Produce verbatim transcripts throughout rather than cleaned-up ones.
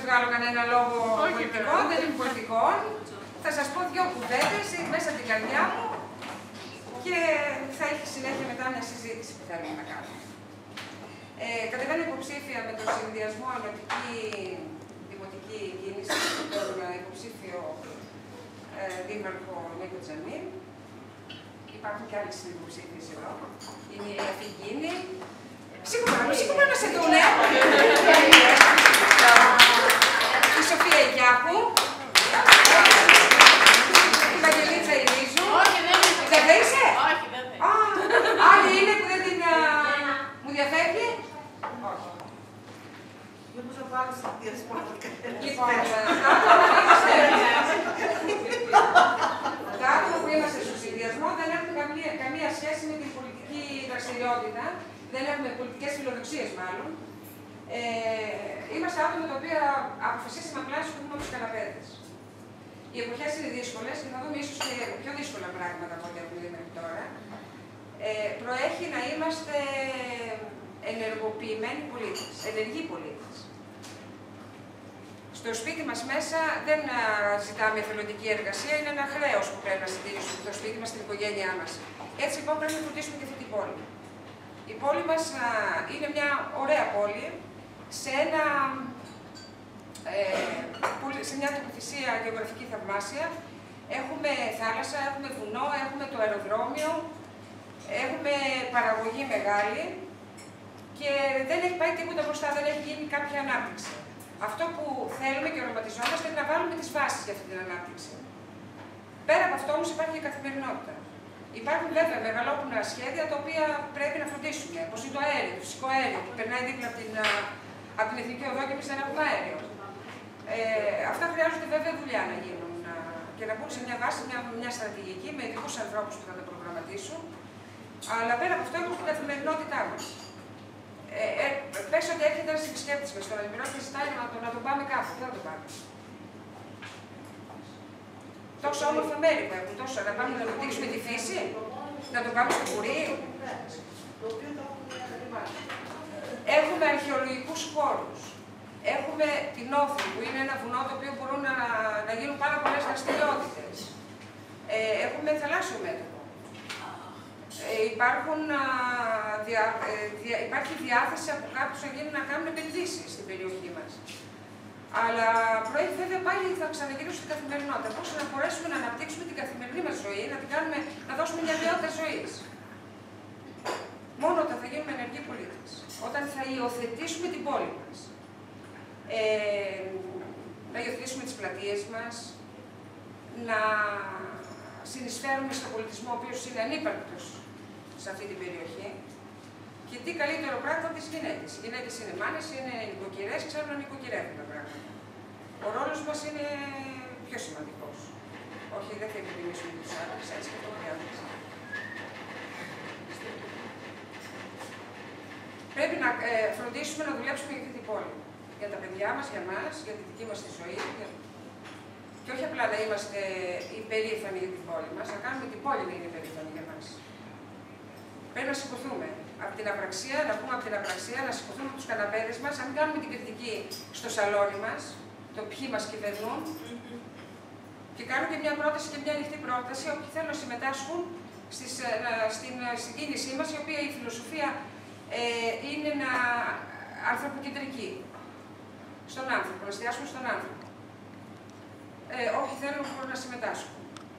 βγάλω κανένα λόγο πολιτικό, δεν είμαι πολιτικό. Θα σας πω δύο κουβέντες μέσα από την καρδιά μου και θα έχει συνέχεια μετά μια συζήτηση που θέλουμε να κάνουμε. Ε, κατεβαίνω υποψήφια με τον συνδυασμό ανωτική δημοτική κίνηση, τον υποψήφιο ε, δήμαρχο Νίκο Τζανή. Υπάρχουν και άλλες υποψήφιες εδώ. Είναι η Αφηγίνη. Σίγουρα, σίγουρα να σε δούνε. Η Σοφία Ιγιάκου. Η Βαγγελίτσα Ηλίζου. Δεν θα είσαι? Όχι, δεν θα. Άλλη είναι που δεν την μου διαφεύγει? Όχι. Μήπως θα πάρω στην διασπορά. Λοιπόν, τα άτομα που είμαστε στο συνδυασμό δεν έχουν καμία, καμία σχέση με την πολιτική δραστηριότητα, δεν έχουμε πολιτικές φιλοδοξίες μάλλον. Ε, είμαστε άτομα τα οποία αποφασίσαμε απλά να σκοτούμε τους καναπέδες. Οι εποχές είναι δύσκολες και θα δούμε ίσως και πιο δύσκολα πράγματα από ό,τι έχουμε δει μέχρι τώρα. Ε, προέχει να είμαστε ενεργοποιημένοι πολίτες, ενεργοί πολίτες. Στο σπίτι μας μέσα δεν α, ζητάμε εθελοντική εργασία, είναι ένα χρέος που πρέπει να συντηρήσουμε το σπίτι μας, την οικογένειά μας. Έτσι λοιπόν πρέπει να φροντίσουμε και αυτή την πόλη. Η πόλη μας α, είναι μια ωραία πόλη, σε, ένα, ε, σε μια τοποθεσία γεωγραφική θαυμάσια. Έχουμε θάλασσα, έχουμε βουνό, έχουμε το αεροδρόμιο, έχουμε παραγωγή μεγάλη και δεν έχει πάει τίποτα μπροστά, δεν έχει γίνει κάποια ανάπτυξη. Αυτό που θέλουμε και οραματιζόμαστε είναι να βάλουμε τις βάσεις για αυτή την ανάπτυξη. Πέρα από αυτό όμως υπάρχει και καθημερινότητα. Υπάρχουν βέβαια μεγαλόπουνα σχέδια τα οποία πρέπει να φροντίσουμε, όπως είναι το αέριο, το φυσικό αέριο, που περνάει δίπλα από την, από την Εθνική Οδό και εμείς δεν έχουμε αέριο. Ε, αυτά χρειάζονται βέβαια δουλειά να γίνουν και να μπουν σε μια βάση, μια, μια στρατηγική με ειδικούς ανθρώπους που θα τα προγραμματίσουν. Αλλά πέρα από αυτό έχουμε την καθημερινότητά μας. Ε, ε, πες ότι έρχεται ένας επισκέπτης μες στον Αλμυρό και ζητάει να, το, να τον πάμε κάπου. Δεν θα τον πάμε. Τόσο όμορφα μέρη που έχουν, τόσο να πάμε να το δείξουμε τη φύση, να το πάμε στο κουρί. Έχουμε αρχαιολογικούς χώρους. Έχουμε την Όφη, που είναι ένα βουνό το οποίο μπορούν να, να γίνουν πάρα πολλές δραστηριότητες. Ε, έχουμε θαλάσσιο μέτωπο. Ε, υπάρχουν, α, δια, ε, δια, υπάρχει διάθεση από κάποιους να γίνουν να κάνουν επενδύσεις στην περιοχή μας. Αλλά προέχει βέβαια πάλι θα ξαναγυρίσω στην καθημερινότητα. Πώς να μπορέσουμε να αναπτύξουμε την καθημερινή μας ζωή, να, την κάνουμε, να δώσουμε μια ποιότητα ζωής. Μόνο όταν θα γίνουμε ενεργοί πολίτες. Όταν θα υιοθετήσουμε την πόλη μας. Ε, να υιοθετήσουμε τις πλατείες μας, να συνεισφέρουμε στον πολιτισμό ο οποίος είναι ανύπαρκτος σε αυτή την περιοχή. Και τι καλύτερο πράγμα από τις γυναίκες. Οι γυναίκες είναι μάνες, είναι νοικοκυρές, ξέρουν να νοικοκυρεύουν τα πράγματα. Ο ρόλος μας είναι πιο σημαντικός. Όχι, δεν θα υποτιμήσουμε τους άντρες, έτσι και το χρειάζεται. Πρέπει να ε, φροντίσουμε να δουλέψουμε για αυτή την πόλη. Για τα παιδιά μας, για μας, για τη δική μας τη ζωή. Για... Και όχι απλά να είμαστε υπερήφανοι για την πόλη μας, να κάνουμε την πόλη να είναι υπερήφανη για μας. Πρέπει να σηκωθούμε από την απραξία, να πούμε από την απραξία, να σηκωθούμε από τους καναπέδες μας, να μην κάνουμε την κριτική στο σαλόνι μας, το ποιοι μας κυβερνούν. Και κάνω και μια πρόταση και μια ανοιχτή πρόταση, όποιοι θέλουν να συμμετάσχουν στις, στην, στην κίνησή μας, η οποία η φιλοσοφία ε, είναι να ανθρωποκεντρική. Στον άνθρωπο, να εστιάσουμε στον άνθρωπο. Ε, όποιοι θέλουν μπορούν να συμμετάσχουν.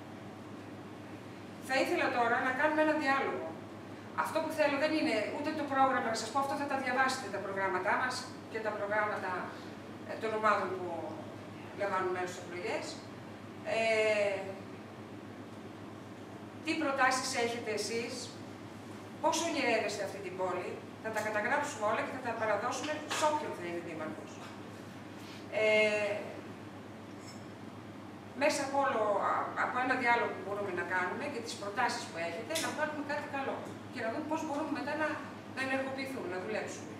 Θα ήθελα τώρα να κάνουμε ένα διάλογο. Αυτό που θέλω δεν είναι ούτε το πρόγραμμα, να σας πω αυτό θα τα διαβάσετε τα προγράμματά μας και τα προγράμματα ε, των ομάδων που λαμβάνουν μέρος στις εκλογές. Ε, τι προτάσεις έχετε εσείς, πώς ονειρεύεστε αυτή την πόλη, θα τα καταγράψουμε όλα και θα τα παραδώσουμε σε όποιον θα είναι δήμαρχος. Ε, μέσα από, όλο, από ένα διάλογο που μπορούμε να κάνουμε και τις προτάσεις που έχετε, να πάρουμε κάτι καλό και να δούμε πώς μπορούμε μετά να, να ενεργοποιηθούμε, να δουλέψουμε.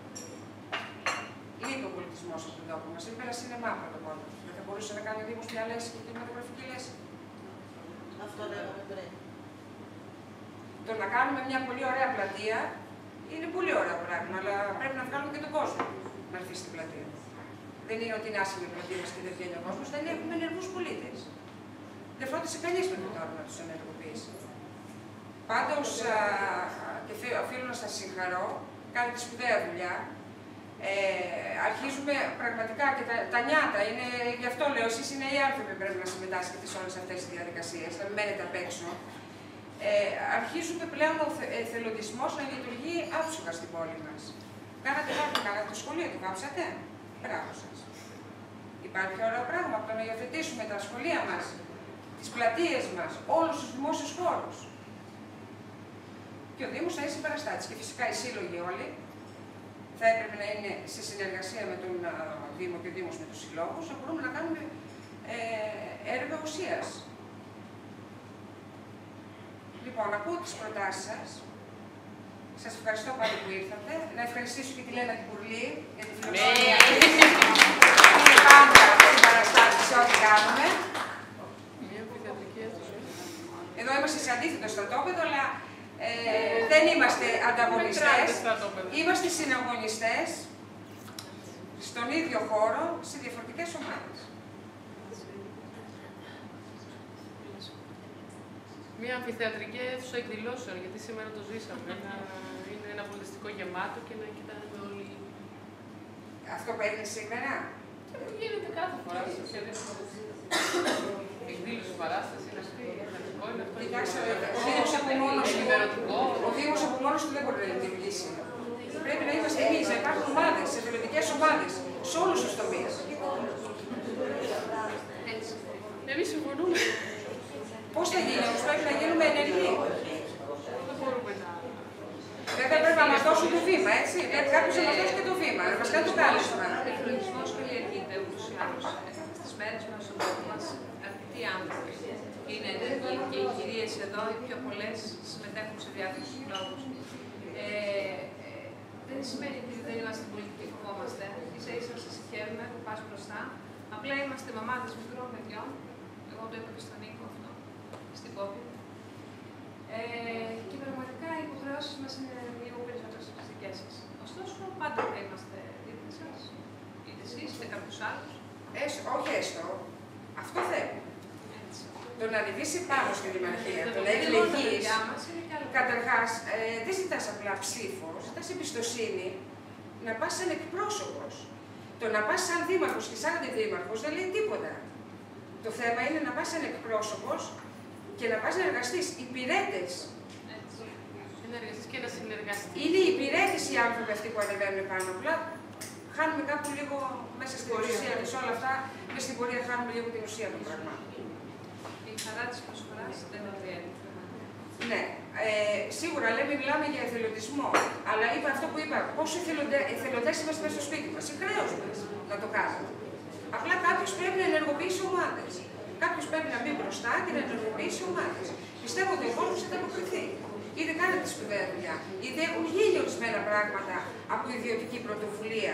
Λείπει ο πολιτισμός από τον τόπο μας, είναι πέρα σινεμά πρώτα. Δεν θα μπορούσε να κάνει ο Δήμος μια λέξη και κινηματογραφική λέξη. Αυτό λέγαμε πριν. Το να κάνουμε μια πολύ ωραία πλατεία είναι πολύ ωραίο πράγμα, αλλά πρέπει να βγάλουμε και τον κόσμο να έρθει στην πλατεία. δεν είναι ότι είναι άσχημη η πλατεία μας και δεν βγαίνει ο κόσμος, δεν έχουμε ενεργούς πολίτες. Δεν φρόντισε κανείς μέχρι τώρα να τους ενεργοποιήσει. Πάντως, α, και οφείλω να σας συγχαρώ, κάνετε σπουδαία δουλειά. Ε, αρχίζουμε πραγματικά και τα, τα νιάτα, είναι, γι' αυτό λέω, εσείς είναι οι άνθρωποι που πρέπει να συμμετάσχετε σε όλες αυτές τις διαδικασίες, να μην μένετε απ' έξω. Ε, αρχίζουμε πλέον ο θε, εθελοντισμός να λειτουργεί άψογα στην πόλη μας. Κάνατε κάτι καλά το σχολείο, το κάψατε. Μπράβο σας. Υπάρχει ωραίο πράγμα από το να υιοθετήσουμε τα σχολεία μας, τις πλατείες μας, όλους τους δημόσιους χώρους. Και ο Δήμος θα είναι συμπαραστάτης. Και φυσικά οι σύλλογοι όλοι θα έπρεπε να είναι σε συνεργασία με τον α, Δήμο και ο Δήμος με τους συλλόγους, να μπορούμε να κάνουμε ε, έργα ουσίας. Λοιπόν, ακούω τις προτάσεις σας. Σας ευχαριστώ πάλι που ήρθατε. Να ευχαριστήσω και τη Λένα την Κουρλή για τη φιλοσοφία. Είναι πάντα συμπαραστάτη σε ό,τι κάνουμε. Εδώ είμαστε σε αντίθετο στρατόπεδο, αλλά ε, δεν είμαστε ανταγωνιστές. Είμαστε συναγωνιστές στον ίδιο χώρο, σε διαφορετικές ομάδες. Μια αμφιθεατρική αίθουσα εκδηλώσεων, γιατί σήμερα το ζήσαμε. Ένα, είναι ένα πολιτιστικό γεμάτο και να κοιτάμε όλοι. Αυτό που έγινε σήμερα. Γίνεται κάθε φορά σε οποιαδήποτε εκδήλωση παράσταση. Είναι αυτή, εναλλακτικό, είναι αυτό. Κοιτάξτε, ο Δήμος από μόνος του, ο Δήμος από μόνος του δεν μπορεί να λειτουργήσει. Πρέπει να είμαστε εμείς, να υπάρχουν ομάδες, εθελοντικές ομάδες, σε όλους τους τομείς. Εμείς συμφωνούμε. Πώς θα γίνει όμως, πρέπει να γίνουμε ενεργοί. Δεν μπορούμε να... Βέβαια πρέπει να μας δώσουν το βήμα, έτσι. Πρέπει κάποιος να μας δώσει και το βήμα, να μας κάνει το κάλεσμα. Ο εθελοντισμός καλλιεργείται ούτως ή άλλως. Στις μέρες μας, στον τόπο μας, αρκετοί άνθρωποι είναι ενεργοί και οι κυρίες εδώ, οι πιο πολλές, συμμετέχουν σε διάφορους λόγους. Ε, ε, δεν σημαίνει ότι δεν είμαστε πολιτικοί, φοβόμαστε. Ίσα ίσα σας συγχαίρουμε, που πας μπροστά. Απλά είμαστε μαμάδες μικρών παιδιών. Εγώ το είπα και στον Νίκο αυτό, στην κόπη. Ε, και πραγματικά οι υποχρεώσεις μας είναι λίγο περισσότερες από τις δικές σας. Ωστόσο, πάντα θα είμαστε δίπλα σας, είτε εσείς είτε κάποιος άλλος. Έστω, όχι έστω. Αυτό θέλουμε. Το να ανεβήσει πάνω στη Δημαρχία, το να εκλεγείς. Καταρχάς, ε, δεν ζητάς απλά ψήφο, ζητάς εμπιστοσύνη να πας σαν εκπρόσωπος. Το να πας σαν δήμαρχος και σαν αντιδήμαρχος δεν λέει τίποτα. Το θέμα είναι να πας σαν εκπρόσωπος και να πας να εργαστείς. Οι υπηρέτες. Να εργαστείς και να συνεργαστείς. Είναι οι υπηρέτες οι άνθρωποι αυτοί που ανεβαίνουν πάνω. Απλά χάνουμε κάπου λίγο μέσα στην ουσία της όλα αυτά και στην πορεία χάνουμε λίγο την ουσία των πραγμάτων. Η χαρά της προσφοράς δεν είναι. Ναι, ε, σίγουρα λέμε, μιλάμε για εθελοντισμό. Αλλά είπα αυτό που είπα, πόσο εθελοντές είμαστε μέσα στο σπίτι μας. Είναι χρέος μας να το κάνουμε. Απλά κάποιος πρέπει να ενεργοποιήσει ομάδες. Κάποιος πρέπει να μπει μπροστά και να ενεργοποιήσει ομάδες. Πιστεύω ότι ο κόσμος θα ανταποκριθεί. Ήδη κάνετε τη σπουδαία δουλειά. Ήδη έχουν γίνει ορισμένα πράγματα από ιδιωτική πρωτοβουλία.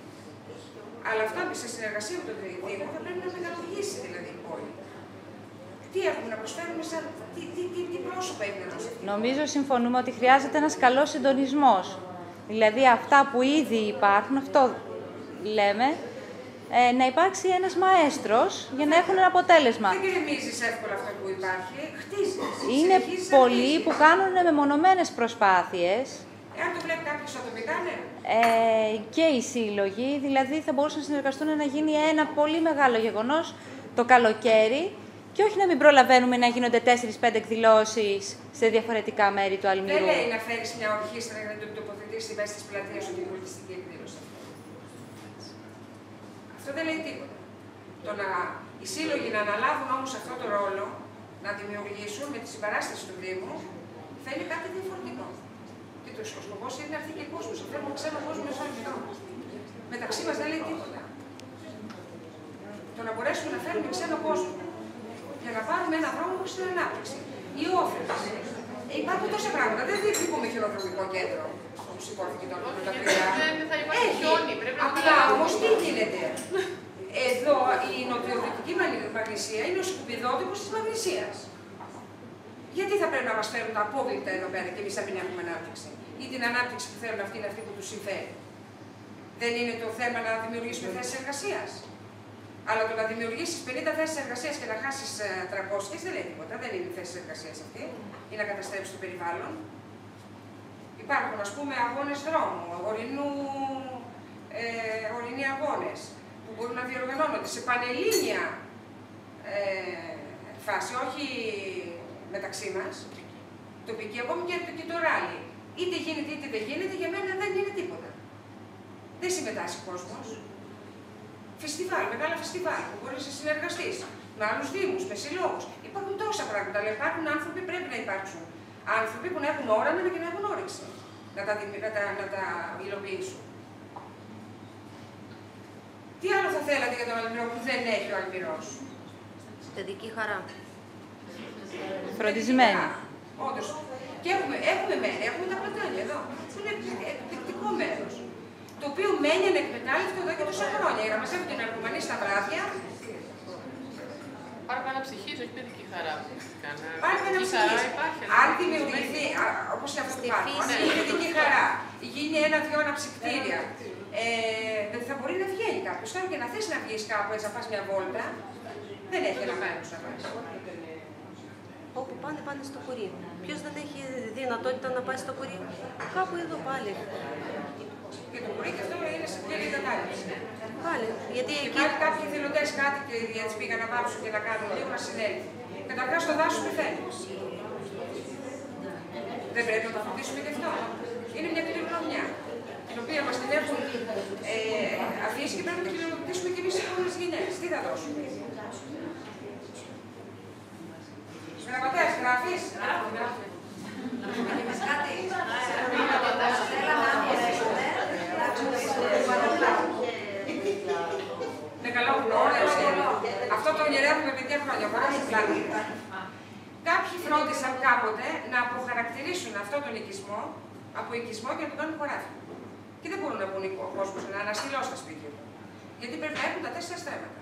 Αλλά αυτά σε συνεργασία με τον Δήμο θα πρέπει να μεγαλουργήσει δηλαδή η πόλη. Τι έχουμε να προσφέρουμε, σαν, τι, τι, τι, τι πρόσωπα έχει να δώσει. Νομίζω συμφωνούμε ότι χρειάζεται ένας καλός συντονισμός. Δηλαδή αυτά που ήδη υπάρχουν, αυτό λέμε, ε, να υπάρξει ένας μαέστρος για να έχουν ένα αποτέλεσμα. Δεν γκρεμίζεις εύκολα αυτό που υπάρχει, χτίζεις. Είναι πολλοί που κάνουν μεμονωμένες προσπάθειες. Εάν το βλέπει κάποιος ατομικά, ναι. Ε, και οι σύλλογοι, δηλαδή θα μπορούσαν να συνεργαστούν να γίνει ένα πολύ μεγάλο γεγονός το καλοκαίρι και όχι να μην προλαβαίνουμε να γίνονται τέσσερις πέντε εκδηλώσεις σε διαφορετικά μέρη του Αλμυρού. Δεν λέει να φέρεις μια ορχήστρα για να την τοποθετήσεις μέσα της πλατείας ότι είναι πολιτιστική εκδήλωση. Αυτό δεν λέει τίποτα. Το να οι σύλλογοι να αναλάβουν όμως αυτό το ρόλο, να δημιουργήσουν με τη συμπαράσταση του Δήμου, θα είναι κάτι διαφορετικό. Και το σκοπός είναι να έρθει και κόσμος. Θέλουμε ξένο κόσμο μέσα στο μεταξύ μας δεν λέει τίποτα. Το να μπορέσουμε να φέρουμε ξένο κόσμο για να πάρουμε ένα δρόμο προς την ανάπτυξη. Η όφελη. Ε, υπάρχουν τόσα πράγματα. Δεν διεκδικούμε χειροδρομικό κέντρο, όπως υπόθηκε τώρα με τα παιδιά. Δεν θα υπάρχει χιόνι, πρέπει να απλά όμως τι γίνεται. Εδώ η νοτιοδυτική Μαγνησία είναι ο σκουπιδότυπος της Μαγνησίας. Γιατί θα πρέπει να μας φέρουν τα απόβλητα εδώ πέρα και εμείς να μην έχουμε ανάπτυξη, ή την ανάπτυξη που θέλουν αυτοί είναι αυτή που τους συμφέρει. Δεν είναι το θέμα να δημιουργήσουμε θέσεις εργασίας. Αλλά το να δημιουργήσεις πενήντα θέσεις εργασίας και να χάσεις τριακόσιες δεν λέει τίποτα. Δεν είναι θέσεις εργασίας αυτή. Ή να καταστρέψεις το περιβάλλον. Υπάρχουν, ας πούμε, αγώνες δρόμου, ορεινού, ε, ορεινοί αγώνες που μπορούν να διοργανώνονται σε πανελλήνια ε, φάση, όχι μεταξύ μας, τοπική, ακόμη και, και το ράλι. Είτε γίνεται είτε δεν γίνεται, για μένα δεν είναι τίποτα. Δεν συμμετάσχει ο κόσμος. Φεστιβάλ, μεγάλα φεστιβάλ που μπορείς να συνεργαστείς με άλλους δήμους, με συλλόγους. Υπάρχουν τόσα πράγματα, αλλά υπάρχουν άνθρωποι, πρέπει να υπάρξουν άνθρωποι που να έχουν όραμα και να έχουν όρεξη να τα, να τα, να τα υλοποιήσουν. Τι άλλο θα θέλατε για τον Αλμυρό που δεν έχει ο Αλμυρός? Παιδική χαρά. Φροντισμένη. Όντως. Και έχουμε, έχουμε μέρη, έχουμε τα πλατάνια εδώ. Είναι εκπληκτικό μέρος. Το οποίο μένει ανεκμετάλλευτο εδώ και τόσα χρόνια. Για να μαζεύουν την ναρκωμανή στα βράδια. Πάρε αναψυχής, όχι παιδική χαρά. Πάρε αναψυχής. Αν δημιουργηθεί, όπως είναι αυτό που πάρει, αν είναι παιδική χαρά, γίνει ένα-δυο αναψυκτήρια, ε, δεν θα μπορεί να βγαίνει κάποιος. Τώρα και να θες να βγεις κάπου έτσι, να πας μια βόλτα, δεν έχει ένα μέρος να πας. Όπου πάνε, πάνε στο κουρί. Ποιος δεν έχει δυνατότητα να πάει στο κουρί? Κάπου εδώ πάλι. Και το κουρί και αυτό είναι σε πλήρη κατάληψη. Πάλι. Γιατί Και εκεί... πάλι κάποιοι εθελοντές κάτι και έτσι πήγαν να βάψουν και να κάνουν λίγο να συνέλθει. Καταρχάς το δάσος πεθαίνει. Δεν πρέπει να το φροντίσουμε και αυτό. Είναι μια κληρονομιά, την οποία μας την έχουν ε, αφήσει και πρέπει να την κληρονομήσουμε και εμείς οι επόμενες γενιές. Τι θα δώσουμε? Γραμματέας, γράφεις? Εμείς κάτι. Είναι καλό που ωραίο σχέδιο. Αυτό το ονειρεύουμε παιδιά χρόνια. Ωραίο πλάνο. Κάποιοι φρόντισαν κάποτε να αποχαρακτηρίσουν αυτό τον οικισμό από οικισμό και να τον κάνουν χωράφι. Και δεν μπορούν να μπουν ο κόσμος να αναστηλώσει στα σπίτια του. Γιατί πρέπει να έχουν τα τέσσερα στρέμματα.